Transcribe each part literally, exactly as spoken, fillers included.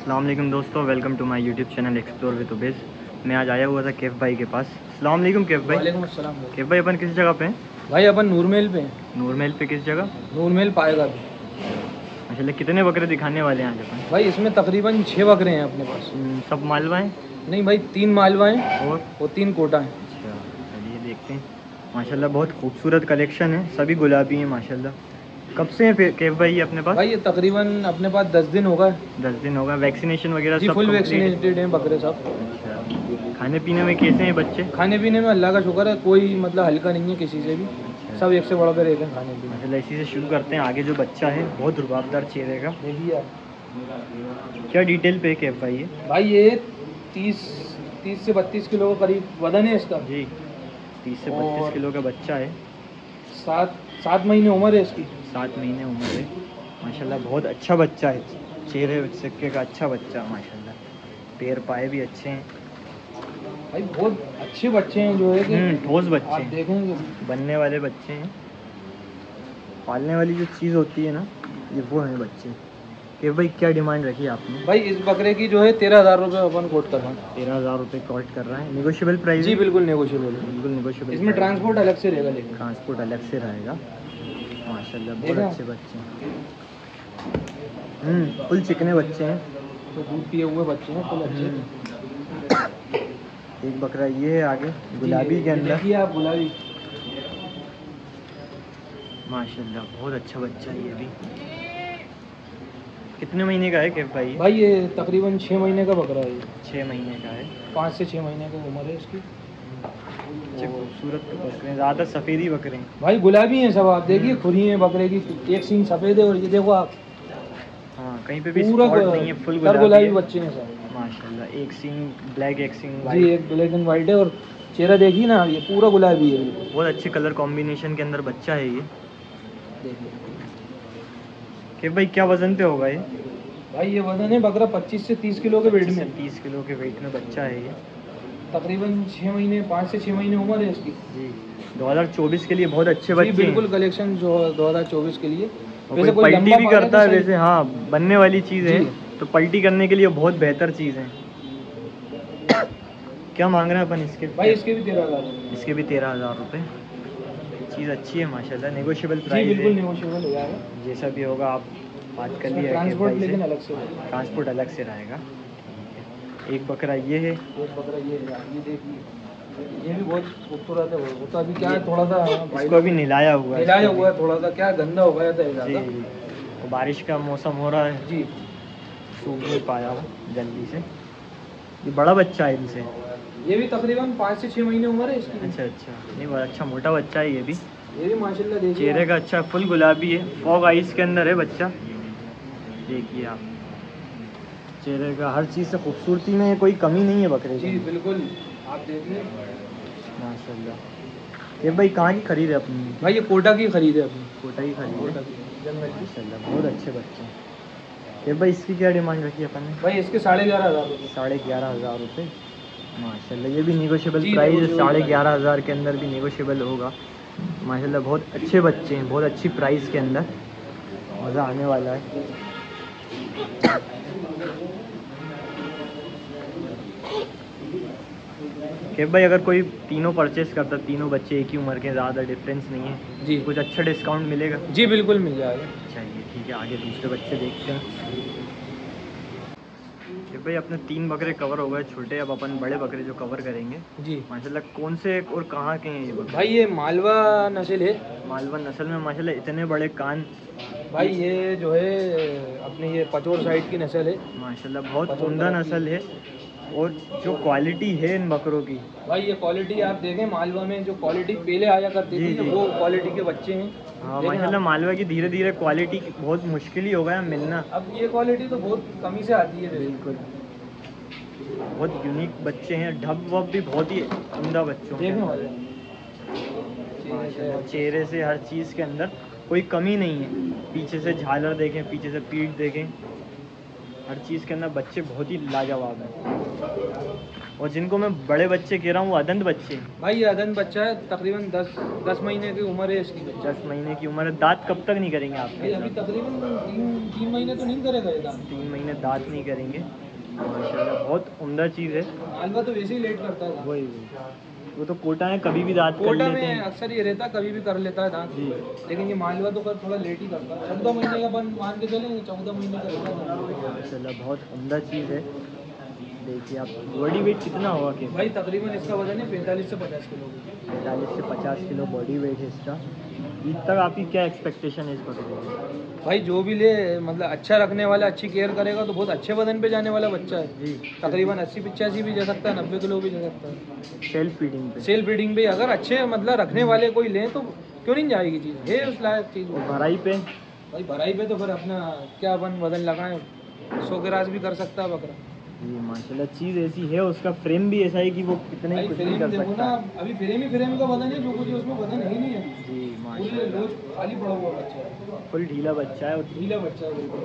अस्सलाम वालेकुम दोस्तों, welcome to my YouTube channel explore with उबेस। मैं आज आया हुआ था कैफ भाई के पास। अस्सलाम वालेकुम कैफ भाई। वालेकुम अस्सलाम भाई। कैफ भाई अपन किस जगह पे हैं? भाई अपन नूरमहल पे हैं। नूरमहल पे किस जगह? नूरमहल पाएगा भी। माशाल्लाह, कितने बकरे दिखाने वाले हैं आज अपन? भाई इसमें तकरीबन छः बकरे हैं अपने पास। हम्म, सब मालवा हैं? नहीं भाई, तीन मालवा हैं और और तीन कोटा हैं। अच्छा, चलिए देखते हैं। माशाल्लाह बहुत खूबसूरत कलेक्शन है, सभी गुलाबी हैं माशाल्लाह। कब से हैं फिर कैफ भाई ये अपने पास? भाई ये तकरीबन अपने पास दस दिन होगा। दस दिन होगा। वैक्सीनेशन वगैरह जी सब फुल complete है? वैक्सीनेटेड हैं बकरे सब। अच्छा, खाने पीने में कैसे हैं बच्चे? खाने पीने में अल्लाह का शुक्र है, कोई मतलब हल्का नहीं है किसी से भी। अच्छा। सब एक से बढ़कर एक हैं खाने पीने। माशाल्लाह, इसी से शुरू करते हैं। आगे जो बच्चा है बहुत रुबाबदार चेहरे का। देखिए आप। क्या डिटेल पे कैफ भाई है? भाई ये तीस तीस से बत्तीस किलो के करीब वजन है इसका। जी, तीस से और- बत्तीस किलो का बच्चा है। सात सात महीने उम्र है इसकी। सात महीने उम्र है। माशाल्लाह बहुत अच्छा बच्चा है, चेहरे सिक्के का अच्छा बच्चा माशाल्लाह। पैर पाए भी अच्छे हैं। भाई बहुत अच्छे बच्चे हैं जो है कि हम्म, ठोस बच्चे आप हैं, देखेंगे। बनने वाले बच्चे हैं। पालने वाली जो चीज़ होती है ना, ये वो हैं बच्चे। कि भाई क्या डिमांड रखी है आपने? भाई इस बकरे की जो है तेरह हज़ार रुपये अपन कोट कर रहे हैं। तेरह हज़ार रुपये कॉस्ट कर रहा है। Negotiable price? जी बिल्कुल नेगोशिएबल है। बिल्कुल निगोशियबल। इसमें ट्रांसपोर्ट अलग से रहेगा लेकिन। ट्रांसपोर्ट अलग से रहेगा। माशाल्लाह बहुत देखा? अच्छे बच्चे हैं। हम्म, फुल चिकने बच्चे हैं। तो दूध पिए हुए बच्चे हैं फुल अच्छे। हम्म। एक बकरा ये है आगे गुलाबी के अंदर। देखिए आप गुलाबी। माशाल्लाह बहुत अच्छा बच्चा है ये भी। कितने महीने का है कैफ भाई? भाई ये तकरीबन छः महीने का बकरा है। छः महीने का है। पाँच से छः महीने की उम्र है इसकी। अच्छे खूबसूरत बकरे हैं, ज़्यादा सफ़ेदी बकरे हैं। भाई गुलाबी हैं सब। आप देखिए खुरी हैं बकरे की। एक सींग सफ़ेद है और ये देखो आप हाँ, कहीं पे भी पूरा स्पॉट नहीं है, फुल सर गुलाबी गुलाबी है। बच्चे हैं सब। माशाल्लाह, एक सींग ब्लैक, एक सींग जी वाइट। एक ब्लैक एंड वाइट है और चेहरा देखिए ना, ये पूरा गुलाबी है बिल्कुल। बहुत अच्छे कलर कॉम्बिनेशन के अंदर बच्चा है ये। देखिए कैफ भाई क्या वज़न पे होगा ये? भाई ये वजन है बकरा पच्चीस से तीस किलो के वेट में। तीस किलो के वेट में बच्चा है ये। तकरीबन छः महीने पाँच से छः महीने उम्र है इसकी। जी, दो हज़ार चौबीस के लिए बहुत अच्छे जी बच्चे बिल्कुल हैं। कलेक्शन जो दो हज़ार चौबीस के लिए। और कोई पलटी लंबा भी पाले करता तो है सही। वैसे, हाँ बनने वाली चीज़ है, जी। तो पलटी करने के लिए बहुत बेहतर चीज़ है। क्या मांग रहे हैं अपन इसके? भाई इसके भी तेरह हज़ार। इसके भी तेरह हज़ार रुपये। चीज़ अच्छी है माशाल्लाह, नेगोशियबल जी प्राइस बिल्कुल है। नेगोशिएबल हो जाएगा। जैसा भी होगा आप बात कर लिया। ट्रांसपोर्ट लेकिन अलग से होगा। ट्रांसपोर्ट अलग से रहेगा। एक बकरा ये है। एक बकरा ये है, ये देखिए ये भी बहुत खूबसूरत है। वो तो अभी क्या है थोड़ा सा इसको अभी निलाया हुआ है। हिलाया हुआ है, थोड़ा सा क्या गंदा हो गया था जी, ज़्यादा। तो बारिश का मौसम हो रहा है, जी सूख नहीं पाया वो जल्दी से। ये बड़ा बच्चा है इनसे? ये भी तकरीबन पाँच से छः महीने उम्र है इसकी। अच्छा अच्छा, नहीं बहुत अच्छा मोटा बच्चा है ये भी। ये भी माशाल्लाह देखिए चेहरे का अच्छा, फुल गुलाबी है, फॉग आइज के अंदर है बच्चा। देखिए आप, चेहरे का हर चीज़ से खूबसूरती में कोई कमी नहीं है बकरे जी की। बिल्कुल आप देखिए। माशाल्लाह। ये भाई कहाँ की खरीद है अपनी? भाई ये कोटा की खरीद है अपनी। कोटा ही खरीद कोटा है। की जंगल की। माशाल्लाह बहुत अच्छे बच्चे हैं। ये भाई इसकी क्या डिमांड रखी है अपन ने? भाई इसके साढ़े ग्यारह हज़ार रुपये। साढ़े ग्यारह हज़ार रुपये। माशाल्लाह, ये भी निगोशियबल जी, प्राइस है। negotiable साढ़े प्राइस। ग्यारह हज़ार के अंदर भी निगोशियबल होगा। माशाल्लाह बहुत अच्छे बच्चे हैं, बहुत अच्छी प्राइस के अंदर, मज़ा आने वाला है। कि भाई अगर कोई तीनों परचेस करता, तीनों बच्चे एक ही उम्र के, ज़्यादा डिफरेंस नहीं है, जी कुछ अच्छा डिस्काउंट मिलेगा? जी बिल्कुल मिल जाएगा। चाहिए, ठीक है। आगे दूसरे बच्चे देखते हैं। कि भाई अपने तीन बकरे कवर हो गए छोटे, अब अपन बड़े बकरे जो कवर करेंगे। जी माशाल्लाह कौन से और कहाँ के हैं ये बकरे? भाई ये मालवा नस्ल है। मालवा नस्ल में माशाल्लाह इतने बड़े कान। भाई ये जो है अपने ये पचोर साइड की नस्ल है। माशाल्लाह बहुत पचोर उम्दा तरफ की। नस्ल है। और जो क्वालिटी है इन बकरों की, भाई ये क्वालिटी आप देखें, मालवा में जो क्वालिटी पहले आया करती जी, थी जी। वो क्वालिटी के बच्चे हैं। हाँ देखें माशाल्लाह आप। मालवा की धीरे धीरे क्वालिटी बहुत मुश्किल ही हो गया मिलना। अब ये क्वालिटी तो बहुत कमी से आती है। बिल्कुल, बहुत यूनिक बच्चे हैं। ढब वब भी बहुत ही उम्दा बच्चों के देखने अंदर वाले है। माशाल्लाह चेहरे से हर चीज़ के अंदर कोई कमी नहीं है। पीछे से झालर देखें, पीछे से पीठ देखें, हर चीज़ के अंदर बच्चे बहुत ही लाजवाब हैं। और जिनको मैं बड़े बच्चे कह रहा हूँ वो अदंत बच्चे हैं। भाई ये अदन बच्चा है, तकरीबन दस दस महीने की उम्र है इसकी। दस महीने की उम्र है। दांत कब तक नहीं करेंगे भाई आपके? अभी तकरीबन तीन तीन महीने तो नहीं करेगा ये दांत। तीन महीने दांत नहीं करेंगे। माशाल्लाह बहुत उम्दा चीज़ है। मालवा तो वैसे ही लेट करता है। वही वो तो कोटा है, कभी भी दांत कर कोटा लेते में हैं। अक्सर ये रहता, कभी भी कर लेता है दांत। जी। लेकिन ये मालवा तो कर थोड़ा लेट ही करता है। चौदह महीने का बन मान के चले, चौदह महीने का रहता है। माशाल्लाह बहुत उम्दा चीज़ है। देखिए आप बॉडी वेट कितना होगा कि भाई तकरीबन इसका वजन है पैंतालीस से पचास किलो। पैंतालीस से पचास किलो बॉडी वेट है इसका। ईद तक आपकी क्या एक्सपेक्टेशन है इस बकरे की? भाई जो भी ले, मतलब अच्छा रखने वाला, अच्छी केयर करेगा तो बहुत अच्छे वजन पे जाने वाला बच्चा है जी। तकरीबन अस्सी पिचासी भी जा सकता है, नब्बे किलो भी जा सकता है। सेल्फ फीडिंग पे सेल फीडिंग पे अगर अच्छे मतलब रखने वाले कोई लें तो क्यों नहीं जाएगी चीज़, है उस लायक चीज़। और भराई पे? भाई भराई पे तो फिर अपना क्या अपन वजन लगाएं, सौ ग्रास भी कर सकता है बकरा। जी माशाल्लाह चीज़ ऐसी है। उसका फ्रेम भी ऐसा है कि वो कितने भाई ही कुछ भी फ्रेम कर देखो सकता ना, है। अभी फ्रेम ही फ्रेम का वजन है, जो कुछ है उसमें वजन है ही नहीं है। जी पूरे माशाल्लाह रोज खाली पड़ा हुआ बच्चा है, फुल ढीला बच्चा है। और ढीला बच्चा है बिल्कुल।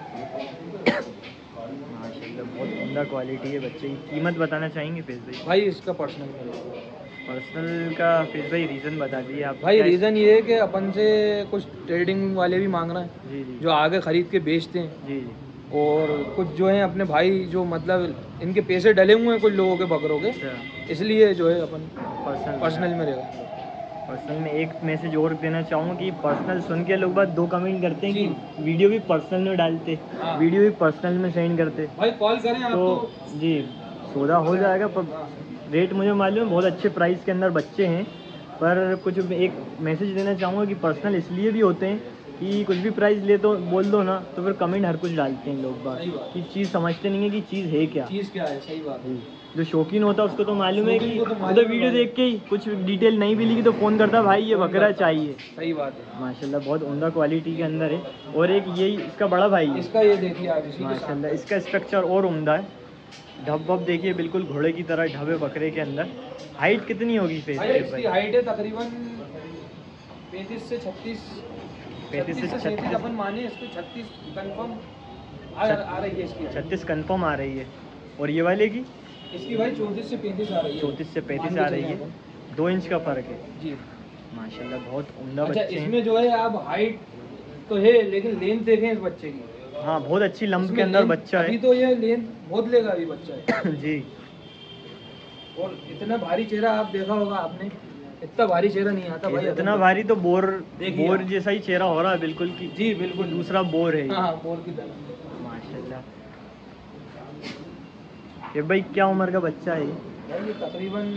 माशाल्लाह बहुत उम्दा क्वालिटी है बच्चे की। कीमत बताना चाहेंगे फैज भाई? भाई इसका पर्सनल पर्सनल का फैज भाई रीज़न बता दिए आप। भाई क्या- रीज़न ये है कि अपन से कुछ ट्रेडिंग वाले भी मांग रहे हैं, जी जी जो आगे खरीद के बेचते हैं। जी जी। और कुछ जो है अपने भाई जो मतलब इनके पैसे डले हुए हैं कुछ लोगों के बकरों के, अच्छा इसलिए जो है अपन पर्सनल पर्सनल में रहेगा। पर्सनल में एक मैसेज और देना चाहूँगा कि पर्सनल सुन के लोग बात दो कमेंट करते हैं कि वीडियो भी पर्सनल में डालते, हाँ। वीडियो भी पर्सनल में सेंड करते। भाई कॉल करें आप तो तो जी सौदा हो जाएगा, पर रेट मुझे मालूम है बहुत अच्छे प्राइस के अंदर बच्चे हैं। पर कुछ एक मैसेज देना चाहूँगा कि पर्सनल इसलिए भी होते हैं कि कुछ भी प्राइस ले तो बोल दो ना, तो फिर कमेंट हर कुछ डालते हैं लोग बात सही बात। कि चीज़ समझते नहीं है कि चीज़ है क्या। चीज़ क्या है, सही बात है। जी जो शौकीन होता है उसको तो मालूम है कि शौकीन को तो वो मालूम तो है वीडियो भाई। देख के ही कुछ डिटेल नहीं भी लिखी तो फ़ोन करता भाई ये बकरा चाहिए। सही बात है। माशाल्लाह बहुत उम्दा क्वालिटी के अंदर है। और एक यही इसका बड़ा भाई है इसका ये देखिए आप, इसी के साथ माशाल्लाह। इसका स्ट्रक्चर और उम्दा है। ढब वब देखिए बिल्कुल घोड़े की तरह ढबे बकरे के अंदर। हाइट कितनी होगी फेस भाई के इसकी भाई? हाइट है तकरीबन पैंतीस से छत्तीस, पैंतीस से सैंतीस छत्तीस अपन माने इसको, छत्तीस कंफर्म आ, आ रही है इसकी। छत्तीस कन्फर्म आ रही है। और ये वाले की इसकी भाई चौंतीस से पैंतीस आ रही है। चौंतीस से पैंतीस मान के आ रही चले है। अपन। दो इंच का फ़र्क है जी। माशाल्लाह बहुत उम्दा अच्छा बच्चे हैं। इसमें जो है आप हाइट तो है, लेकिन लेंथ देखें इस बच्चे की, हाँ बहुत अच्छी लंब इसमें के अंदर लेंथ- बच्चा अभी है। तो ये लेंथ बहुत लेगा अभी बच्चा है। जी और इतना भारी चेहरा आप देखा होगा आपने, इतना भारी चेहरा नहीं आता भाई। इतना भारी तो बोर देखिए बोर आप। जैसा ही चेहरा हो रहा है बिल्कुल की। जी बिल्कुल दूसरा बोर है ये। हाँ हाँ, बोर की तरह। माशाल्लाह। ये भाई क्या उम्र का बच्चा है ये? भाई ये तकरीबन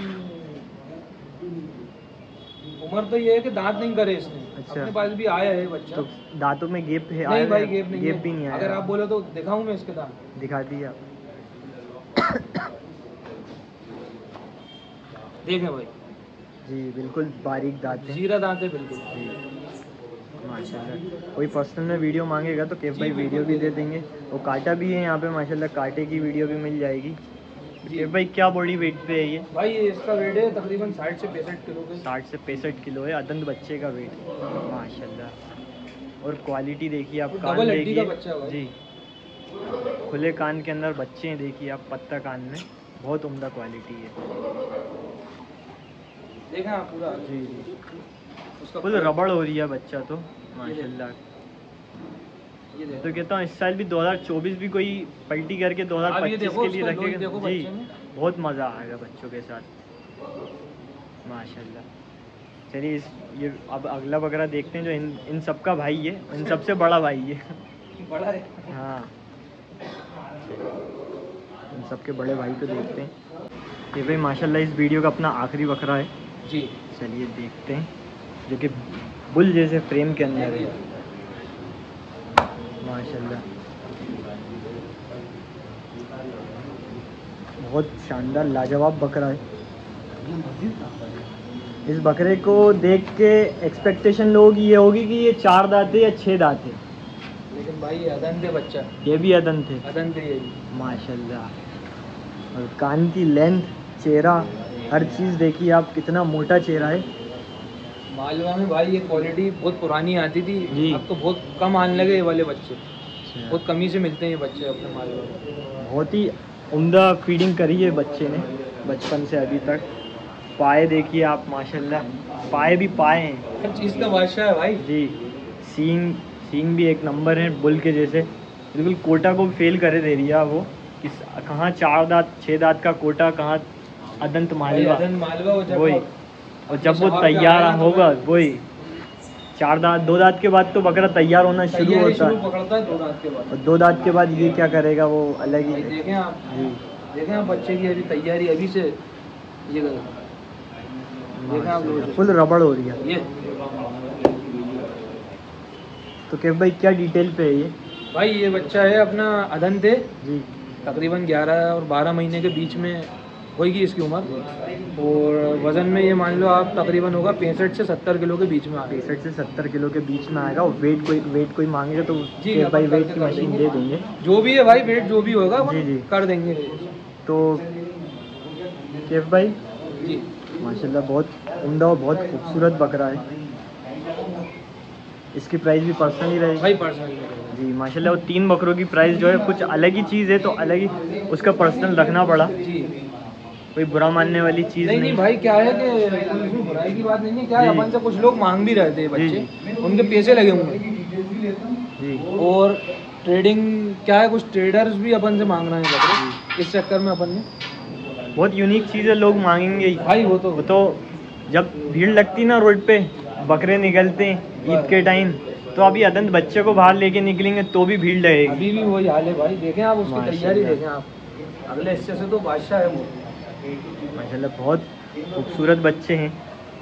उम्र तो ये है कि दांत नहीं करे इसने। अच्छा। अपने पास भी आया है बच्चा। तो दांतों में गेप है? नहीं आया भाई है? गेप नहीं गेप है। भी नहीं आया। अगर आप बोले तो दिखाऊं मैं इसके दांत। दिखा दिया। देखें भाई, जी बिल्कुल बारीक दांत है। जीरा दांत है बिल्कुल। जी माशाल्लाह। कोई पर्सनल में वीडियो मांगेगा तो केफ भाई जी, वीडियो भी बिल्कुल दे देंगे। और कांटा भी है यहाँ पे माशाल्लाह, कांटे की वीडियो भी मिल जाएगी। जी। केफ भाई क्या बॉडी वेट पे है ये? भाई ये इसका वेट है तकरीबन साठ से पैंसठ किलो के। साठ से पैंसठ किलो है अदंत बच्चे का वेट माशाल्लाह। और क्वालिटी देखिए आप, कान डबल हड्डी का देखिए बच्चा है भाई। जी खुले कान के अंदर बच्चे हैं। देखिए आप पत्ता कान में, बहुत उम्दा क्वालिटी है। देखें आप पूरा जी जी उसका फुल रबड़ हो रही है बच्चा तो माशाल्लाह। ये देखो। तो कहता हूँ इस साल भी दो हज़ार चौबीस भी कोई पलटी करके दो हज़ार अब ये पच्चीस देखो के लिए उसका लोग रखेगा देखो जी, बच्चे में। बहुत मज़ा आएगा बच्चों के साथ माशाल्लाह। चलिए इस ये अब अगला बकरा देखते हैं जो इन इन सब का भाई है, इन सबसे बड़ा भाई है। बड़ा है। हाँ इन सबके बड़े भाई को देखते हैं। ये भाई माशाल्लाह इस वीडियो का अपना आखिरी बकरा है। जी चलिए देखते हैं, जो कि बुल जैसे फ्रेम के अंदर है माशाल्लाह। बहुत शानदार लाजवाब बकरा है। इस बकरे को देख के एक्सपेक्टेशन लोगों की ये होगी कि ये चार दांत है या छः दांत है, लेकिन भाई ये अदंत है बच्चा, ये भी अदंत है अदंत है ये भी। माशाल्लाह। और कान की लेंथ, चेहरा, हर चीज़ देखिए आप, कितना मोटा चेहरा है। मालवा में भाई ये क्वालिटी बहुत पुरानी आती थी, जी। अब तो बहुत कम आने लगे ये वाले बच्चे। अच्छा। बहुत कमी से मिलते हैं ये बच्चे अपने मालवा में। बहुत ही उम्दा फीडिंग करी है बच्चे ने बचपन से अभी तक। पाए देखिए आप माशाल्लाह, पाए भी पाए हैं, हर चीज़ का बादशाह है भाई जी। सींग सींग भी एक नंबर है बुल के जैसे, बिल्कुल कोटा को फेल करे दे रही है वो। किस कहाँ चार दांत छः दांत का कोटा, कहाँ अदंत मालवा, भाई, मालवा वो जब वही। और जब वो तैयार होगा वही चार दांत, दो दांत के बाद तो बकरा तैयार होना शुरू होता है, पकड़ता है दो दांत के बाद। और दो दांत के बाद ये क्या करेगा वो अलग ही। देखें आप, जी देखें आप बच्चे की अभी तैयारी अभी से ये करें। देखें आप लोग फुल रबड़ हो रही है ये। तो कैफ भाई क्या डिटेल पे है ये? भाई ये बच्चा है अपना अदंत है, जी तकरीबन ग्यारह और बारह महीने के बीच में होगी इसकी उम्र। और वज़न में ये मान लो आप तकरीबन होगा पैंसठ से सत्तर किलो के बीच में आएगा। पैंसठ से सत्तर किलो के बीच में आएगा। और वेट कोई वेट कोई मांगेगा तो जी, कैफ भाई अपन वेट करके की कर मशीन देंगे। दे देंगे। जो भी है भाई वेट जो भी होगा वो जी, जी। कर देंगे। तो कैफ भाई जी माशाल्लाह बहुत उम्दा और बहुत खूबसूरत बकरा है। इसकी प्राइस भी पर्सनली रहेगी भाई पर्सनल जी माशाल्लाह। वो तीन बकरों की प्राइस जो है कुछ अलग ही चीज़ है, तो अलग ही उसका पर्सनल रखना पड़ा। जी कोई बुरा मानने वाली चीज़ नहीं नहीं, नहीं भाई क्या है कि कोई इसमें बुराई की बात नहीं है। क्या है जी। अपन से कुछ लोग मांग भी रहे थे जी, बच्चे, उनके पैसे लगे होंगे। जी और ट्रेडिंग क्या है, कुछ ट्रेडर्स भी अपन से मांग रहे हैं बकरे, इस चक्कर में अपन ने बहुत यूनिक चीज़ है, लोग मांगेंगे ही। भाई वो तो वो तो जब भीड़ लगती ना रोड पे, बकरे निकलते हैं ईद के टाइम, तो अभी अदंत बच्चे को बाहर लेके निकलेंगे तो भी भीड़ लगेगी। अभी भी वही हाल है भाई। देखें आप उसकी माशाल्लाह। तैयारी देखें आप, अगले हिस्से से तो बादशाह है वो। माशाल्लाह बहुत खूबसूरत बच्चे हैं।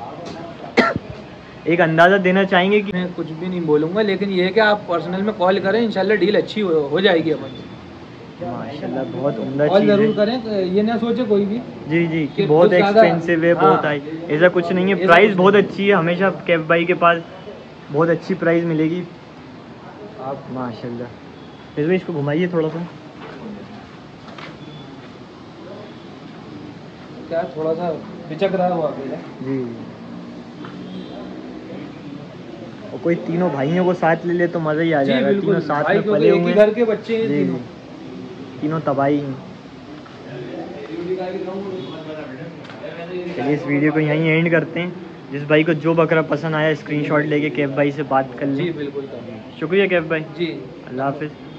एक अंदाज़ा देना चाहेंगे कि? मैं कुछ भी नहीं बोलूँगा, लेकिन ये है कि आप पर्सनल में कॉल करें, इंशाल्लाह डील अच्छी हो, हो जाएगी अपन से। माशाल्लाह बहुत उम्दा कॉल चीज़ जरूर है। करें, तो ये ना सोचे कोई भी जी जी कि कि बहुत कुछ ज़्यादा- एक्सपेंसिव है, बहुत हाँ। हाई, ऐसा कुछ नहीं है। ऐसा प्राइस कुछ बहुत नहीं। अच्छी है, हमेशा कैफ भाई के पास बहुत अच्छी प्राइस मिलेगी आप। माशाल्लाह। फिर भी इसको घुमाइए थोड़ा सा। क्या थोड़ा सा बिचक रहा है वो अकेला। जी और कोई तीनों भाइयों को साथ ले ले तो मज़ा ही आ जी जाएगा। बिल्कुल तीनों साथ भाई, में क्योंकि पले एक ही हुए घर के बच्चे हैं जी तीनों। जी तीनों तबाही हैं। चलिए इस वीडियो को यहीं एंड करते हैं। जिस भाई को जो बकरा पसंद आया स्क्रीनशॉट लेके कैफ भाई से बात कर जी लें। बिल्कुल। शुक्रिया कैफ भाई, जी अल्लाह हाफिज़।